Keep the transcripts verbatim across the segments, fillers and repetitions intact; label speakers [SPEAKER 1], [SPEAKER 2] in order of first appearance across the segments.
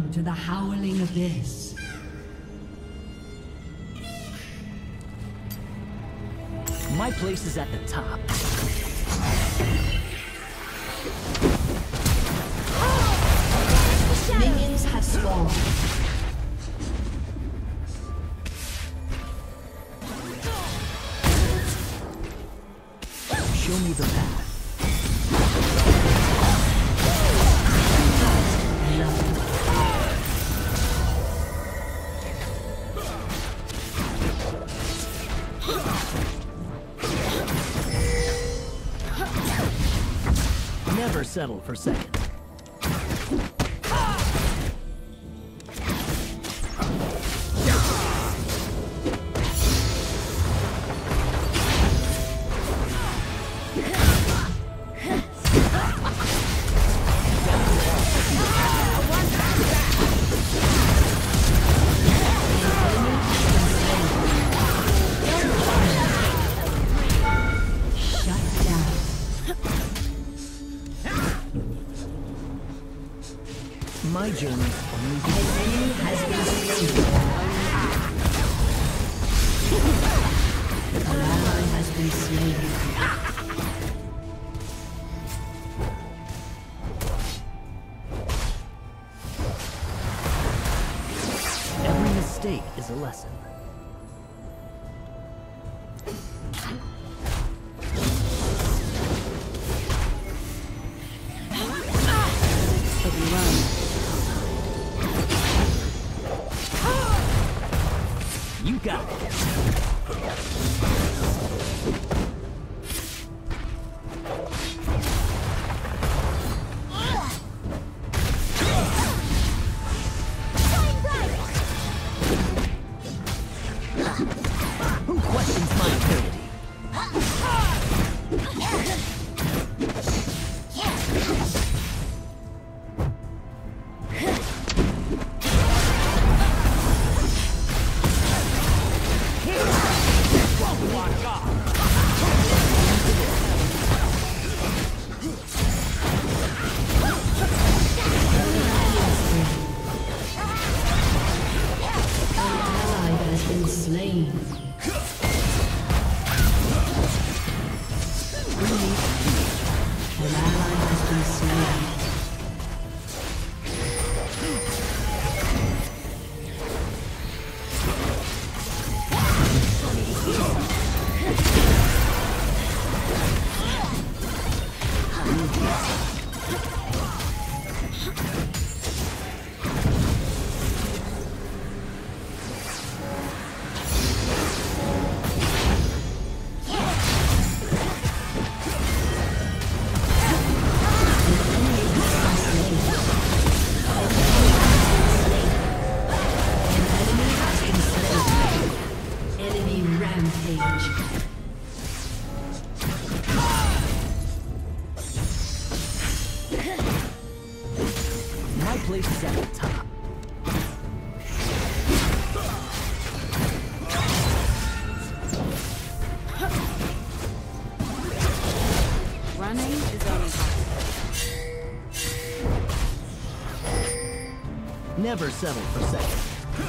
[SPEAKER 1] to the howling abyss.
[SPEAKER 2] My place is at the top.
[SPEAKER 1] Minions have spawned.
[SPEAKER 2] Show me the path. Never settle for second. My journey only begins.
[SPEAKER 1] An enemy has been slain. An ally has been slain.
[SPEAKER 2] Every mistake is a lesson. You got it. Who questions my ability?
[SPEAKER 1] Slain. An ally has been slain.
[SPEAKER 2] My place is at the top.
[SPEAKER 3] Running is only possible.
[SPEAKER 2] Never settle for second.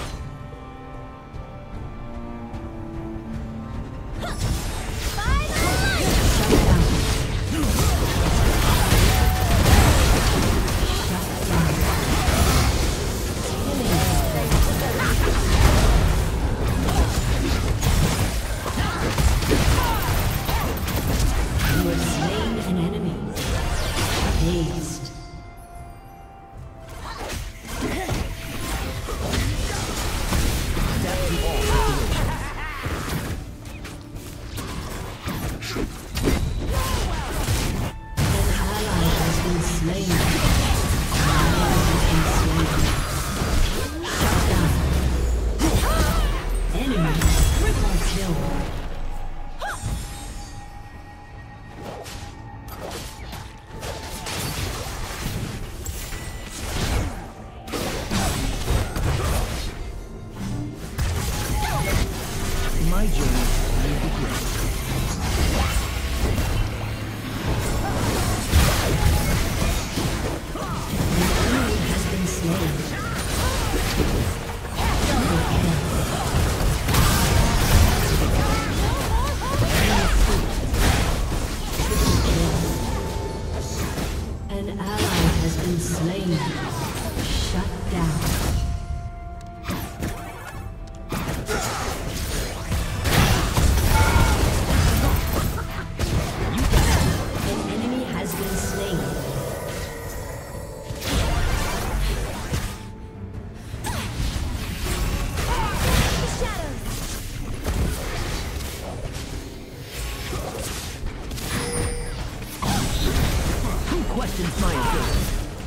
[SPEAKER 2] My journey only begins.
[SPEAKER 1] An enemy has been slain.
[SPEAKER 2] questions my ability?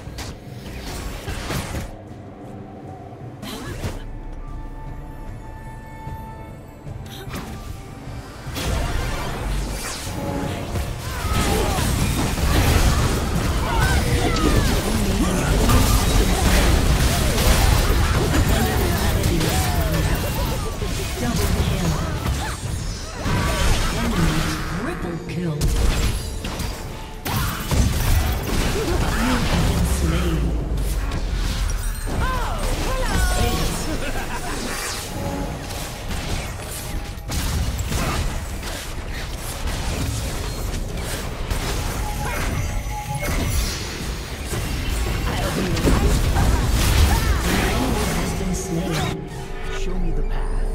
[SPEAKER 2] Show me the path.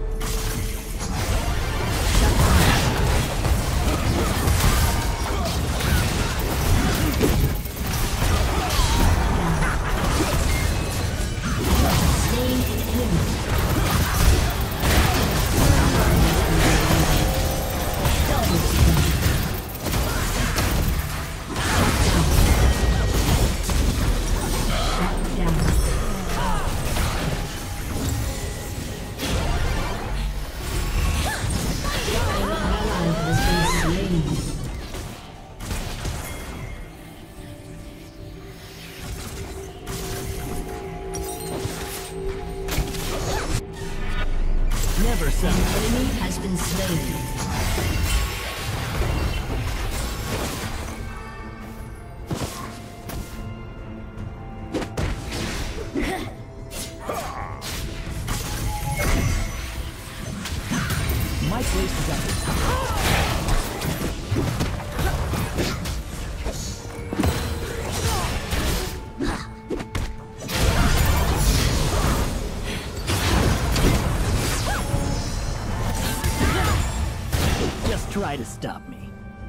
[SPEAKER 2] Never
[SPEAKER 1] An
[SPEAKER 2] settle.
[SPEAKER 1] enemy has been slain.
[SPEAKER 2] My place is at the top. Just try to stop me.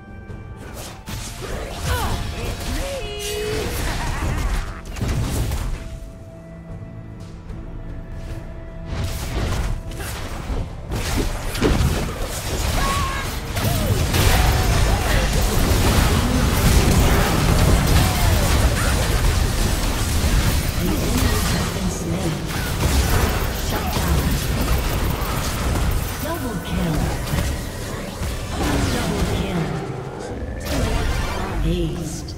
[SPEAKER 1] Aced.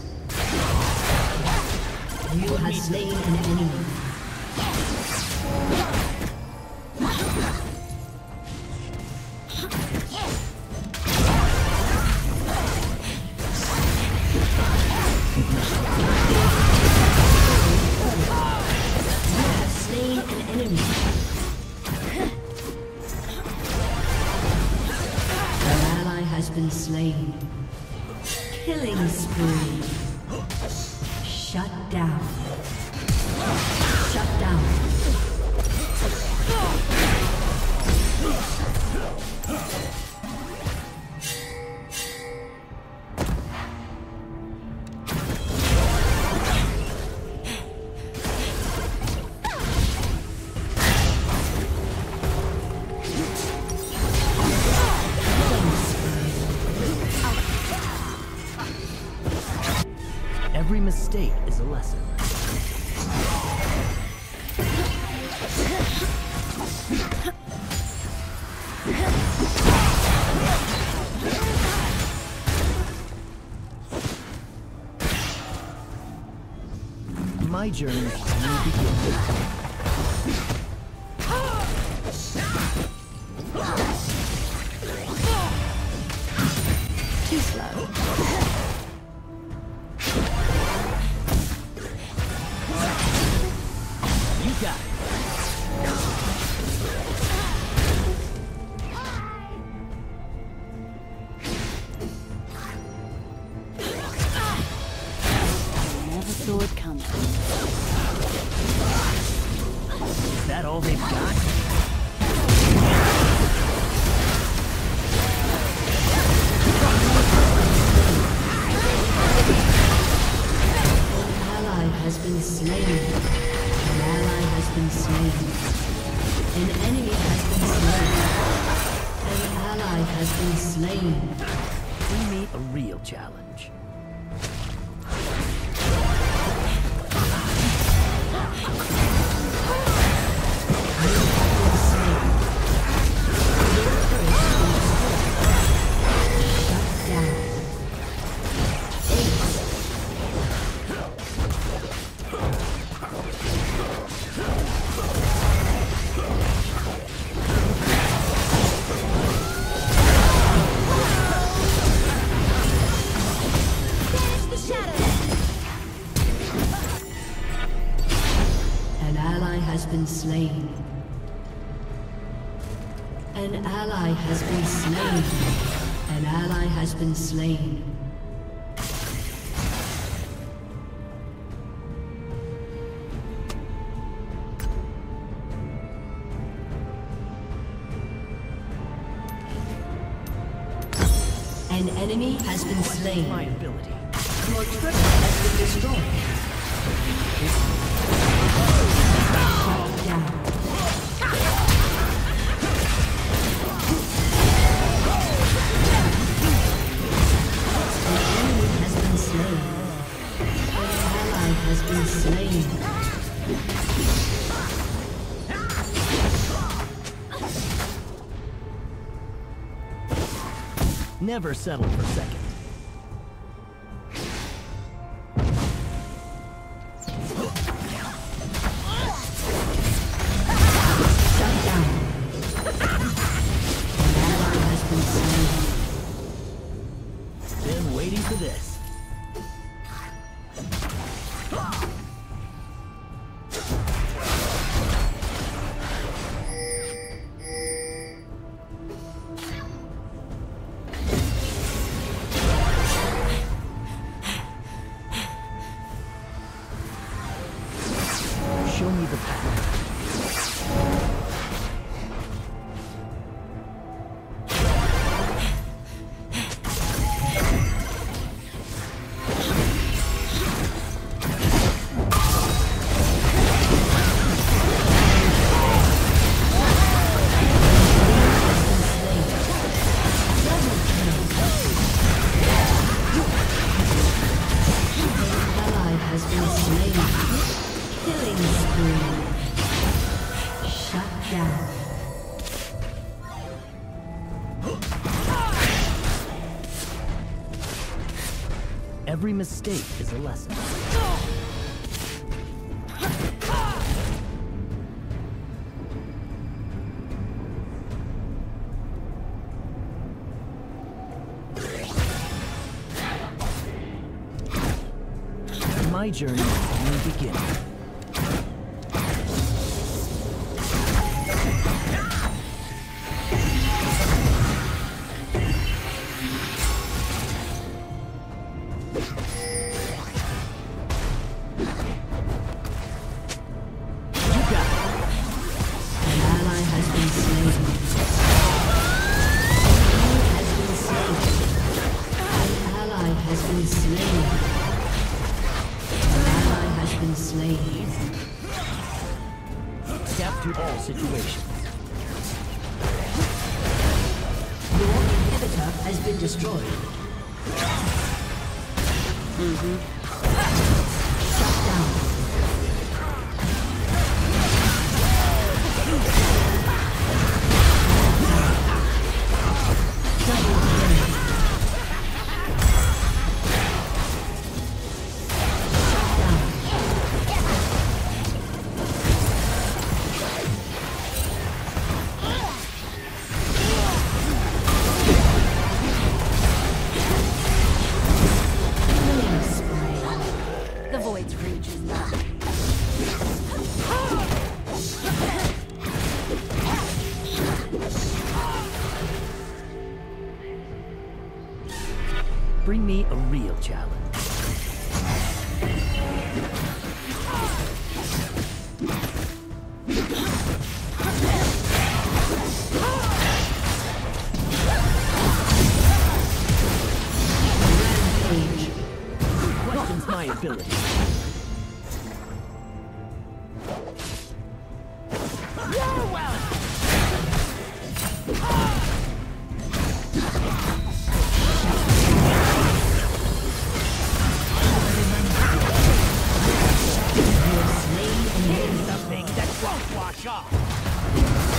[SPEAKER 1] You have slain an enemy. Been slain. Killing spree. Shut down. Shut down.
[SPEAKER 2] Every mistake is a lesson. My journey will begin.
[SPEAKER 3] Too slow.
[SPEAKER 2] You got it.
[SPEAKER 3] Never saw it coming.
[SPEAKER 2] Is that all they've got?
[SPEAKER 1] Has been slain. An ally has been slain. An enemy has been slain. An ally has been slain.
[SPEAKER 2] We meet a real challenge.
[SPEAKER 1] ally has been slain. An ally has been slain. An enemy has been slain.
[SPEAKER 2] My ability.
[SPEAKER 1] Your turret has been destroyed. Shut down. An enemy has been slain. An ally has been slain.
[SPEAKER 2] Never settle for second.
[SPEAKER 1] Shut down. An ally has been slain.
[SPEAKER 2] Been waiting for this. Show me the path.
[SPEAKER 1] Ally has been slain. Killing spree. Shut down.
[SPEAKER 2] Every mistake is a lesson. My journey is only beginning.
[SPEAKER 1] An ally has been slain. An ally has been slain. An ally has been slain. An ally has been slain.
[SPEAKER 2] Adapt to all situations.
[SPEAKER 1] Your inhibitor has been destroyed. Shut down. Double kill. Shut down. Killing spree.
[SPEAKER 3] The void's reach is not.
[SPEAKER 2] Bring me a real challenge.
[SPEAKER 1] Rampage.
[SPEAKER 2] Questions my ability. Something that won't wash off.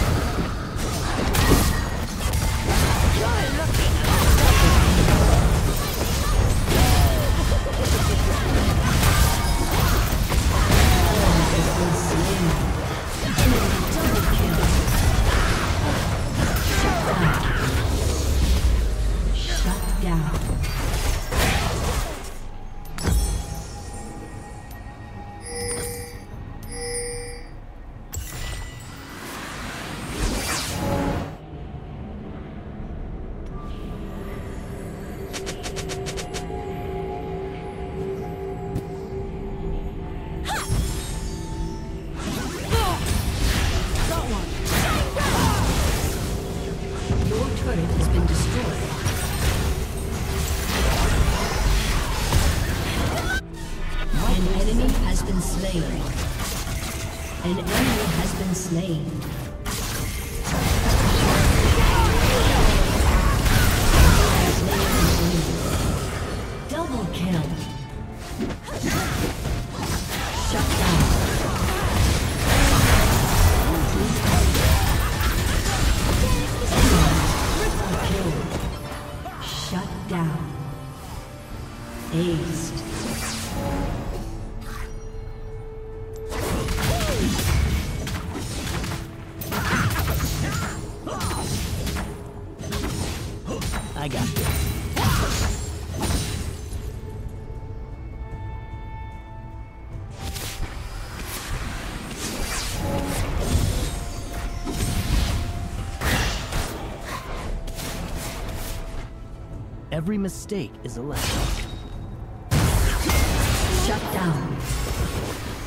[SPEAKER 1] turret has been destroyed. An enemy has been slain. An enemy has been slain. Double kill. Shut down. Triple kill. Shut down. Aced.
[SPEAKER 2] I got this. Every mistake is a lesson.
[SPEAKER 1] Shut down.